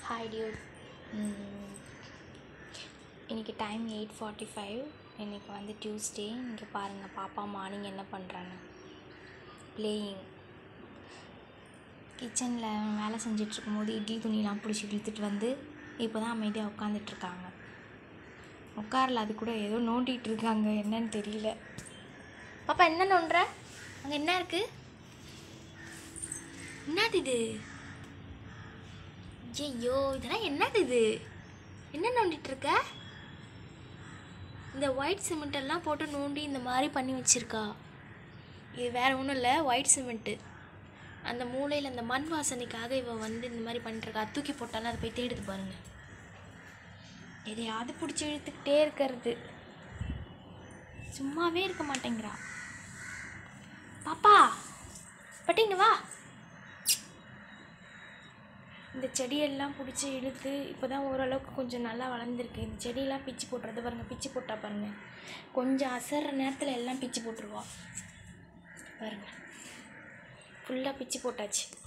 Hi Dude. இன்றைக்கி time 8:45. இன்றைக்கி வந்து டியூஸ்டே. இங்கே பாருங்கள் பாப்பா மார்னிங் என்ன பண்ணுறாங்க. பிளேயிங். கிச்சனில் வேலை செஞ்சிட்ருக்கும்போது இட்லி துணியெலாம் பிடிச்சி இழுத்துட்டு வந்து இப்போ தான் அமைதியாக உட்காந்துட்ருக்காங்க. உட்காரல, அது கூட ஏதோ நோண்டிகிட்டு இருக்காங்க, என்னன்னு தெரியல. பாப்பா என்ன நோண்டுற? அங்கே என்ன இருக்குது? என்னது இது? ஐயோ, இதெல்லாம் என்னது இது? என்ன நோண்டிகிட்ருக்க? இந்த ஒயிட் சிமெண்ட்டெல்லாம் போட்டு நோண்டி இந்த மாதிரி பண்ணி வச்சுருக்கா. இது வேறு ஒன்றும் இல்லை, ஒயிட் சிமெண்ட்டு. அந்த மூலையில் அந்த மண் வாசனைக்காக இவள் வந்து இந்த மாதிரி பண்ணிட்டுருக்கா. தூக்கி போட்டாலும் அதை போய் தேடுது பாருங்கள். எதையாவது பிடிச்சி இழுத்துக்கிட்டே இருக்கிறது, சும்மாவே இருக்க மாட்டேங்கிறா. பாப்பா பட்டிங்க வா. இந்த செடியெல்லாம் பிடிச்சி இழுத்து இப்போ தான் ஓரளவுக்கு கொஞ்சம் நல்லா வளர்ந்துருக்கு. இந்த செடியெல்லாம் பிச்சு போட்டுறது பாருங்கள். பிச்சு போட்டா பாருங்கள், கொஞ்சம் அசர்ற நேரத்தில் எல்லாம் பிச்சு போட்டுருவா பாருங்கள். ஃபுல்லாக பிச்சு போட்டாச்சு.